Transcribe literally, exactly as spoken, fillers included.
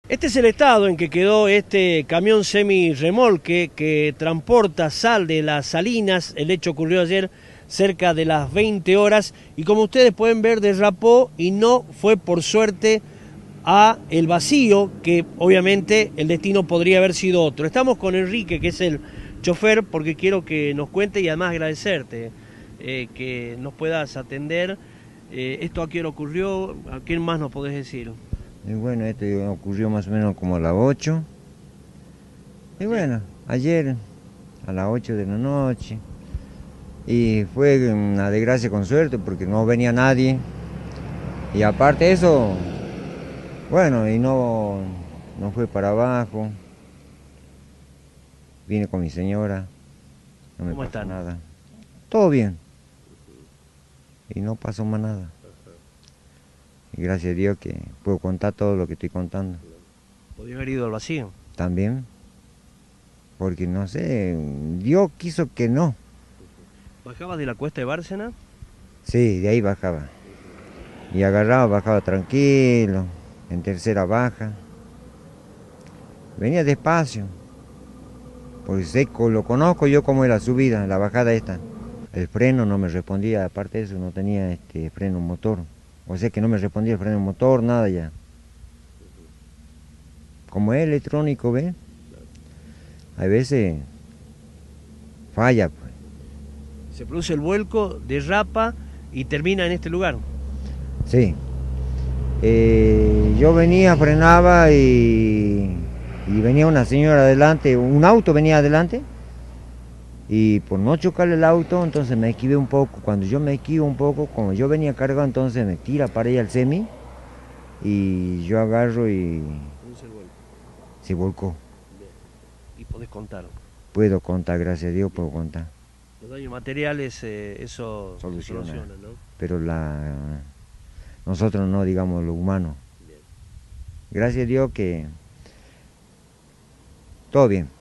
Este es el estado en que quedó este camión semi-remolque que transporta sal de las salinas. El hecho ocurrió ayer cerca de las veinte horas y, como ustedes pueden ver, derrapó y no fue, por suerte, a el vacío, que obviamente el destino podría haber sido otro. Estamos con Enrique, que es el chofer, porque quiero que nos cuente y además agradecerte eh, que nos puedas atender. Eh, ¿Esto a quién ocurrió? ¿A quién más nos podés decir? Y bueno, esto ocurrió más o menos como a las ocho. Y bueno, ayer a las ocho de la noche. Y fue una desgracia con suerte porque no venía nadie. Y aparte de eso, bueno, y no, no fue para abajo. Vine con mi señora, no me ¿Cómo pasó están? nada. Todo bien. Y no pasó más nada. Y gracias a Dios que puedo contar todo lo que estoy contando. ¿Podría haber ido al vacío? También, porque no sé, Dios quiso que no. ¿Bajabas de la cuesta de Bárcena? Sí, de ahí bajaba. Y agarraba, bajaba tranquilo, en tercera baja. Venía despacio, porque sé, lo conozco yo cómo era la subida, la bajada esta. El freno no me respondía, aparte de eso no tenía este freno motor. O sea que no me respondía el freno motor, nada ya. Como es electrónico, ¿ves? A veces falla, pues. Se produce el vuelco, derrapa y termina en este lugar. Sí. Eh, yo venía, frenaba y, y venía una señora adelante, un auto venía adelante. Y por no chocarle el auto, entonces me esquivé un poco. Cuando yo me esquivo un poco, como yo venía cargado, entonces me tira para allá el semi. Y yo agarro y Produce el vuelco. se volcó. Bien. Y podés contar. Puedo contar, gracias a Dios puedo contar. Los daños materiales, eh, eso se Soluciona. soluciona, ¿no? Pero la, nosotros no, digamos, lo humano. Bien. Gracias a Dios que todo bien.